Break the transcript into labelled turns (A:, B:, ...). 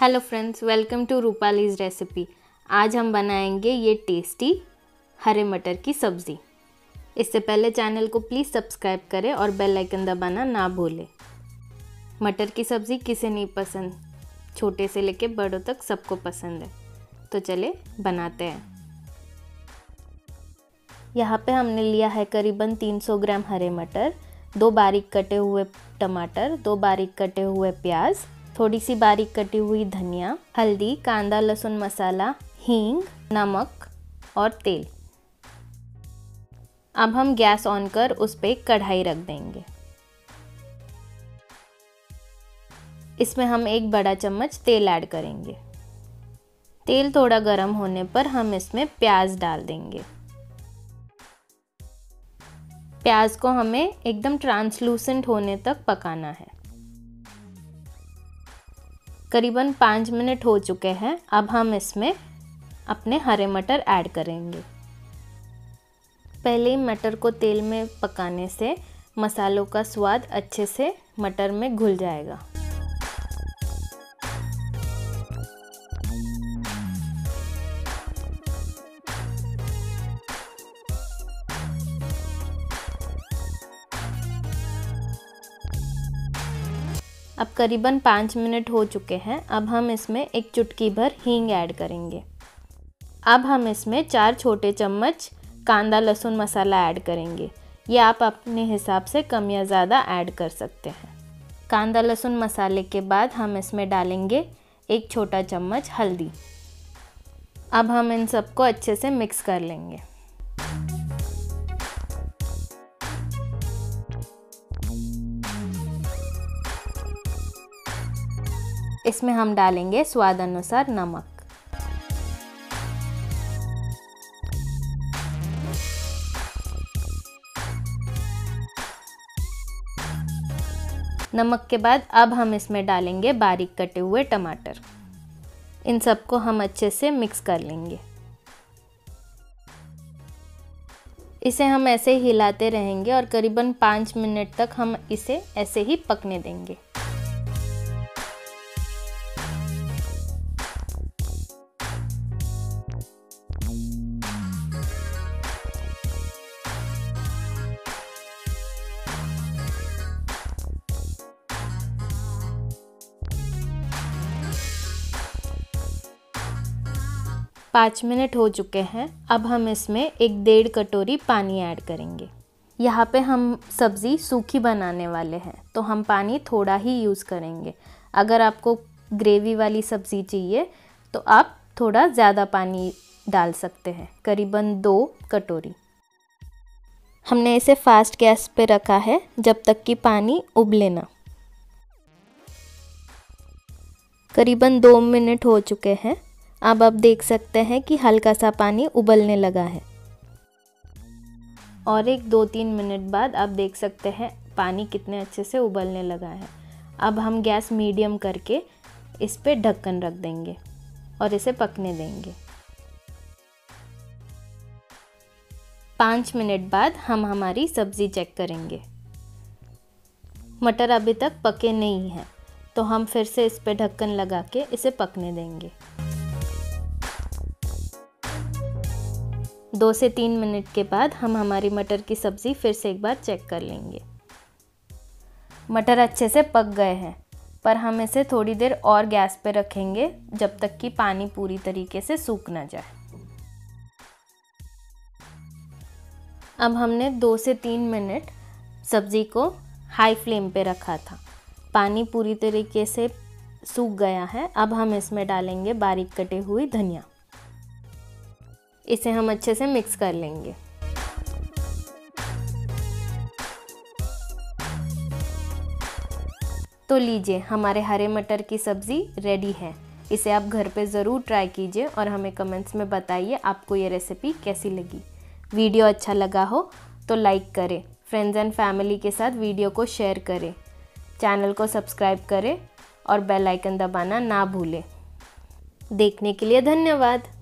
A: Hello friends, welcome to Rupali's recipe. आज हम बनाएंगे ये टेस्टी हरे मटर की सब्ज़ी। इससे पहले चैनल को प्लीज़ सब्सक्राइब करें और बेल आइकन दबाना ना भूलें। मटर की सब्ज़ी किसे नहीं पसंद, छोटे से लेके बड़ों तक सबको पसंद है। तो चले बनाते हैं। यहाँ पे हमने लिया है करीबन 300 ग्राम हरे मटर, 2 बारीक कटे हुए टमाटर, 2 बारीक कटे हुए प्याज, थोड़ी सी बारीक कटी हुई धनिया, हल्दी, कांदा लहसुन मसाला, हींग, नमक और तेल। अब हम गैस ऑन कर उस पर कढ़ाई रख देंगे। इसमें हम 1 बड़ा चम्मच तेल ऐड करेंगे। तेल थोड़ा गर्म होने पर हम इसमें प्याज डाल देंगे। प्याज को हमें एकदम ट्रांसलूसेंट होने तक पकाना है। करीबन 5 मिनट हो चुके हैं। अब हम इसमें अपने हरे मटर ऐड करेंगे। पहले ही मटर को तेल में पकाने से मसालों का स्वाद अच्छे से मटर में घुल जाएगा। अब करीबन 5 मिनट हो चुके हैं। अब हम इसमें 1 चुटकी भर हींग ऐड करेंगे। अब हम इसमें 4 छोटे चम्मच कांदा लहसुन मसाला ऐड करेंगे। ये आप अपने हिसाब से कम या ज़्यादा ऐड कर सकते हैं। कांदा लहसुन मसाले के बाद हम इसमें डालेंगे 1 छोटा चम्मच हल्दी। अब हम इन सबको अच्छे से मिक्स कर लेंगे। इसमें हम डालेंगे स्वाद अनुसार नमक। नमक के बाद अब हम इसमें डालेंगे बारीक कटे हुए टमाटर। इन सबको हम अच्छे से मिक्स कर लेंगे। इसे हम ऐसे ही हिलाते रहेंगे और करीबन 5 मिनट तक हम इसे ऐसे ही पकने देंगे। पाँच मिनट हो चुके हैं। अब हम इसमें 1-1.5 कटोरी पानी ऐड करेंगे। यहाँ पे हम सब्ज़ी सूखी बनाने वाले हैं, तो हम पानी थोड़ा ही यूज़ करेंगे। अगर आपको ग्रेवी वाली सब्ज़ी चाहिए तो आप थोड़ा ज़्यादा पानी डाल सकते हैं, करीबन 2 कटोरी। हमने इसे फास्ट गैस पे रखा है जब तक कि पानी उबले ना। करीबन 2 मिनट हो चुके हैं। अब आप देख सकते हैं कि हल्का सा पानी उबलने लगा है। और 1-2-3 मिनट बाद आप देख सकते हैं पानी कितने अच्छे से उबलने लगा है। अब हम गैस मीडियम करके इस पे ढक्कन रख देंगे और इसे पकने देंगे। 5 मिनट बाद हम हमारी सब्ज़ी चेक करेंगे। मटर अभी तक पके नहीं हैं, तो हम फिर से इस पे ढक्कन लगा के इसे पकने देंगे। 2 से 3 मिनट के बाद हम हमारी मटर की सब्ज़ी फिर से एक बार चेक कर लेंगे। मटर अच्छे से पक गए हैं, पर हम इसे थोड़ी देर और गैस पे रखेंगे जब तक कि पानी पूरी तरीके से सूख ना जाए। अब हमने 2 से 3 मिनट सब्ज़ी को हाई फ्लेम पे रखा था। पानी पूरी तरीके से सूख गया है। अब हम इसमें डालेंगे बारीक कटी हुई धनिया। इसे हम अच्छे से मिक्स कर लेंगे। तो लीजिए, हमारे हरे मटर की सब्ज़ी रेडी है। इसे आप घर पे ज़रूर ट्राई कीजिए और हमें कमेंट्स में बताइए आपको ये रेसिपी कैसी लगी। वीडियो अच्छा लगा हो तो लाइक करें, फ्रेंड्स एंड फैमिली के साथ वीडियो को शेयर करें, चैनल को सब्सक्राइब करें और बेल आइकन दबाना ना भूलें। देखने के लिए धन्यवाद।